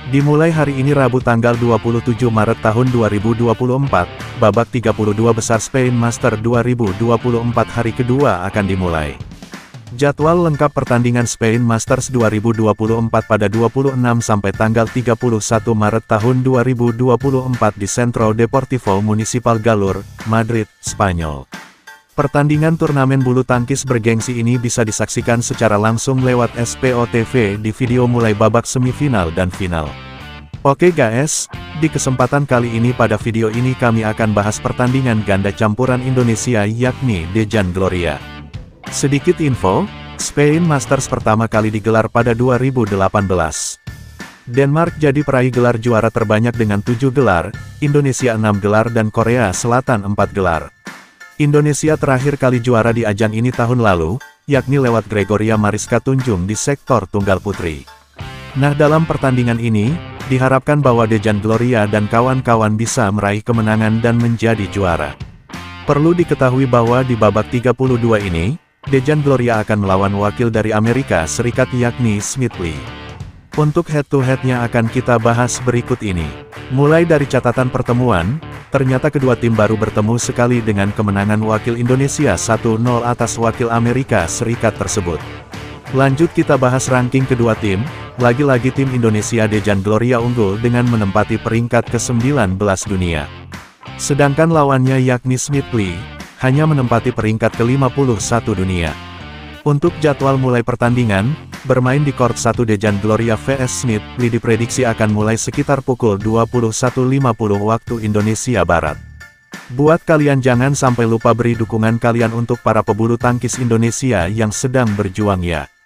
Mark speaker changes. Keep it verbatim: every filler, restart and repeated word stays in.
Speaker 1: Dimulai hari ini Rabu tanggal dua puluh tujuh Maret tahun dua ribu dua puluh empat, babak tiga puluh dua besar Spain Master dua ribu dua puluh empat hari kedua akan dimulai. Jadwal lengkap pertandingan Spain Masters dua ribu dua puluh empat pada dua puluh enam sampai tanggal tiga puluh satu Maret tahun dua ribu dua puluh empat di Centro Deportivo Municipal Galur, Madrid, Spanyol. Pertandingan turnamen bulu tangkis bergengsi ini bisa disaksikan secara langsung lewat S P O T V di video mulai babak semifinal dan final. Oke guys, di kesempatan kali ini pada video ini kami akan bahas pertandingan ganda campuran Indonesia yakni Dejan Gloria. Sedikit info, Spain Masters pertama kali digelar pada dua ribu delapan belas. Denmark jadi peraih gelar juara terbanyak dengan tujuh gelar, Indonesia enam gelar dan Korea Selatan empat gelar. Indonesia terakhir kali juara di ajang ini tahun lalu, yakni lewat Gregoria Mariska Tunjung di sektor tunggal putri. Nah, dalam pertandingan ini, diharapkan bahwa Dejan Gloria dan kawan-kawan bisa meraih kemenangan dan menjadi juara. Perlu diketahui bahwa di babak tiga puluh dua ini, Dejan Gloria akan melawan wakil dari Amerika Serikat yakni Smith Lee. Untuk head-to-headnya akan kita bahas berikut ini. Mulai dari catatan pertemuan, ternyata kedua tim baru bertemu sekali dengan kemenangan wakil Indonesia satu nol atas wakil Amerika Serikat tersebut. Lanjut kita bahas ranking kedua tim, lagi-lagi tim Indonesia Dejan Gloria unggul dengan menempati peringkat ke sembilan belas dunia. Sedangkan lawannya yakni Smith Lee, hanya menempati peringkat ke lima puluh satu dunia. Untuk jadwal mulai pertandingan, bermain di court satu Dejan Gloria vs Smith Lee diprediksi akan mulai sekitar pukul dua puluh satu lima puluh waktu Indonesia Barat. Buat kalian jangan sampai lupa beri dukungan kalian untuk para pebulu tangkis Indonesia yang sedang berjuang ya.